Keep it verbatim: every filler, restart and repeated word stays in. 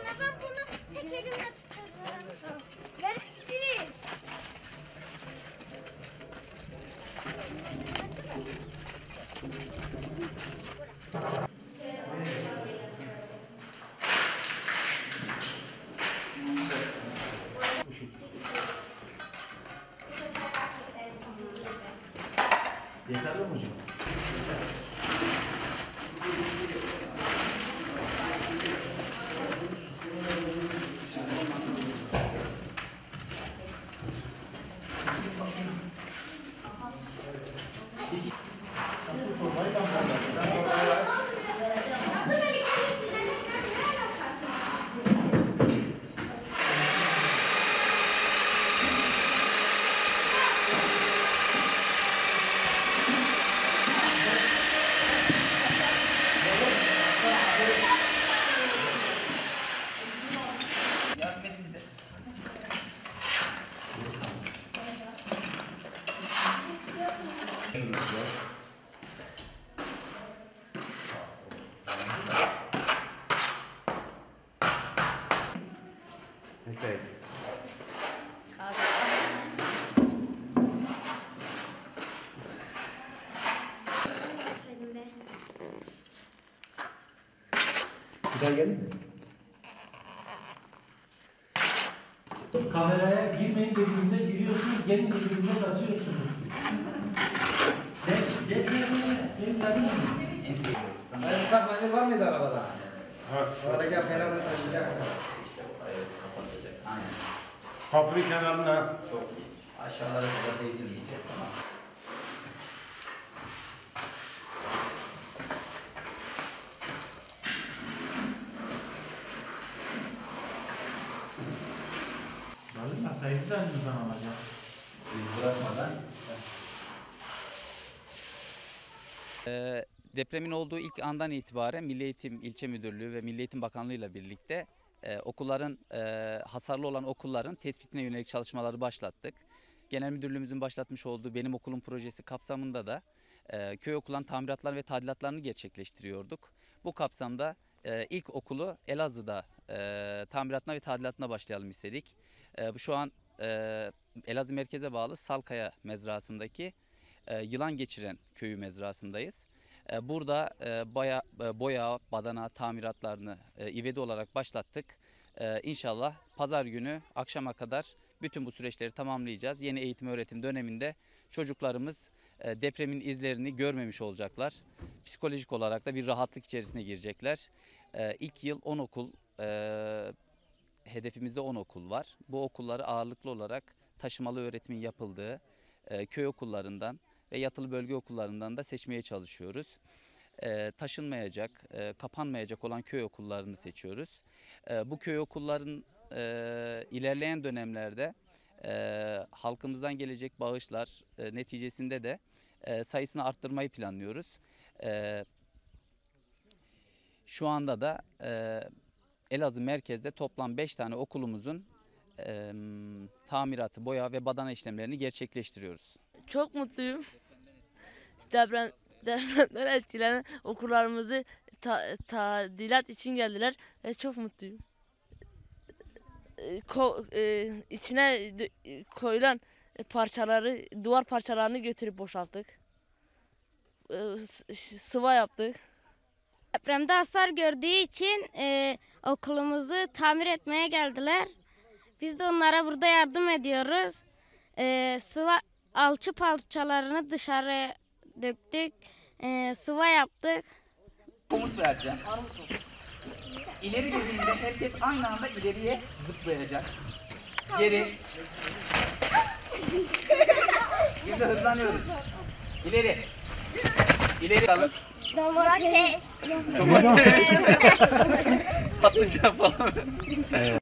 Ben bunu tek elimle tutarım. Ver değil. Yeterli mi hocam? Evet. Bir daha gelin mi? Kameraya girmeyin dediğimize giriyorsunuz, gelin dediğimize kaçıyorsunuz. Gel, gel, gel, gel, gelin tabii. En sevdiğimiz. Hayır, ıslak mendil var mıydı arabada? Evet. Orada gel, Ferhat Hoca'ya. Kapatacak. Aynen. Kapı kenarına. Çok iyi. Aşağılara kadar değdirmeyeceğiz, tamam. Alınmasaydı da buradan alacağım. Biz bırakmadan. Ee, depremin olduğu ilk andan itibaren Milli Eğitim İlçe Müdürlüğü ve Milli Eğitim Bakanlığı ile birlikte e, okulların e, hasarlı olan okulların tespitine yönelik çalışmaları başlattık. Genel Müdürlüğümüzün başlatmış olduğu Benim Okulum projesi kapsamında da e, köy okullarının tamiratlarını ve tadilatlarını gerçekleştiriyorduk. Bu kapsamda e, ilk okulu Elazığ'da e, tamiratına ve tadilatına başlayalım istedik. E, bu şu an e, Elazığ merkeze bağlı Salkaya mezrasındaki e, yılan geçiren köyü mezrasındayız. E, burada e, baya, e, boya, badana tamiratlarını e, ivedi olarak başlattık. E, İnşallah pazar günü akşama kadar bütün bu süreçleri tamamlayacağız. Yeni eğitim öğretim döneminde çocuklarımız e, depremin izlerini görmemiş olacaklar. Psikolojik olarak da bir rahatlık içerisine girecekler. E, ilk yıl on okul, e, hedefimizde on okul var. Bu okulları ağırlıklı olarak taşımalı öğretimin yapıldığı e, köy okullarından ve yatılı bölge okullarından da seçmeye çalışıyoruz. E, taşınmayacak, e, kapanmayacak olan köy okullarını seçiyoruz. E, bu köy okulların e, ilerleyen dönemlerde e, halkımızdan gelecek bağışlar e, neticesinde de e, sayısını arttırmayı planlıyoruz. E, şu anda da e, Elazığ merkezde toplam beş tane okulumuzun e, tamiratı, boya ve badana işlemlerini gerçekleştiriyoruz. Çok mutluyum. Deprem, depremden etkilenen okullarımızı ta, tadilat için geldiler ve çok mutluyum. Ko, e, içine koyulan parçaları, duvar parçalarını götürüp boşalttık. E, sıva yaptık. Depremde hasar gördüğü için e, okulumuzu tamir etmeye geldiler. Biz de onlara burada yardım ediyoruz. E, sıva alçı parçalarını dışarı döktük. E, sıva yaptık. Komut vereceğim. İleri dediğinde herkes aynı anda ileriye zıplayacak. Geri. Şimdi hızlanıyoruz. İleri. İleri kalın. Domates. Domates. Patlıcan falan.